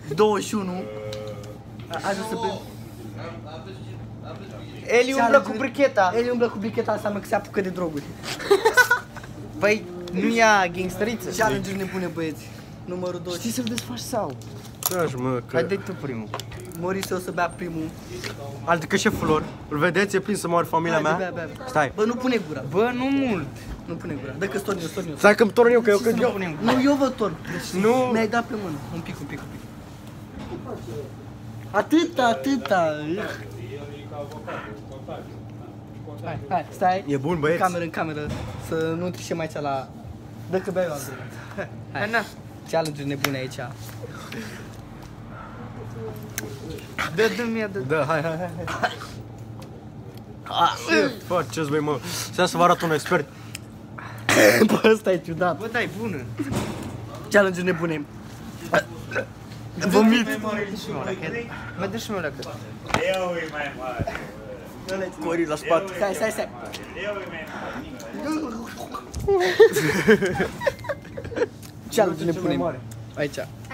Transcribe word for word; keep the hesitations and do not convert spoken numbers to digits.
douăzeci și unu. Ajuns să bem. Eli umblă cu bricheta. Eli umblă cu bricheta, înseamnă că se apucă de droguri. Păi, nu ia gangsteriță. Challenge-uri nebune, băieți. Numărul doi. Știi să-l desfaci sau? Da, și mă, că... Hai, dă-i tu primul. Morise o să bea primul. Adică șeful lor, îl vedeți, e plin să moară familia Hai, mea? bea, bea, bea. Stai. Bă, nu pune gura. Bă, nu mult. Nu pune gura. Dă că storn eu, storn eu. Stai că-mi torn eu, că eu Ce când să eu... punem? Nu, eu vă torn. Nu. Mi-ai dat pe mână. Un pic, un pic, un pic. Atâta, atâta. Hai, hai, stai. E bun, În băieți? cameră, în cameră. Să nu trișem aici la... Dă că beau eu altul. Hai, na. Challenge-uri nebune aici. Dă, dă-mi ea, dă. Da, hai, hai, hai. Ce faceți, băi, mă? Stai să vă arăt un expert. Bă, ăsta e ciudat. Bă, dai, bună. Challenge-uri nebune. Vomit. Mai dă și mie o leacă. Eu e mai mare. Corii la spate. Stai, stai, stai. Eu e mai mare. Challenge-uri nebune. Aici.